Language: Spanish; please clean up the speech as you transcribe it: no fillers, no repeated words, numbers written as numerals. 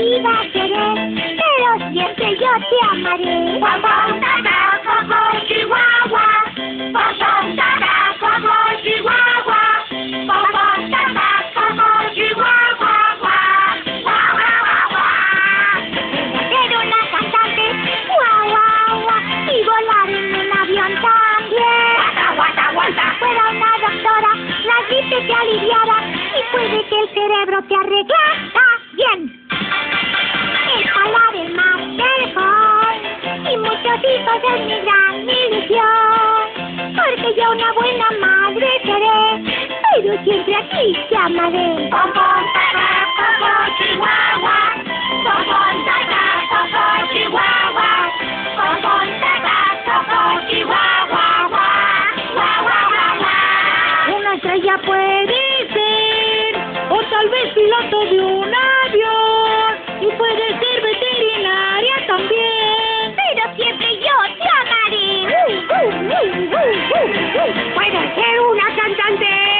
vida seré, pero siempre yo te amaré. Pom pom tata, coco chihuahua. Pom pom tata, coco chihuahua. Pom pom tata, coco chihuahua. Guau, guau, guau, guau. Ser una cantante, guau, guau, guau, y volar en un avión también. Guata, guata, guata. Fuera una doctora, la gripe te aliviara y puede que el cerebro te arreglara bien. Escalar el Matterhorn y muchos hijos es mi gran ilusión, porque yo una buena madre seré, pero siempre aquí te amaré. Pom pom tata, coco chihuahua. Pom pom tata, coco chihuahua. Pom pom tata, coco chihuahua. Guau, guau, guau, guau. Una estrella puede ser, o tal vez piloto de un avión, y puede ser veterinaria también, pero siempre yo te amaré. Puede ser una cantante.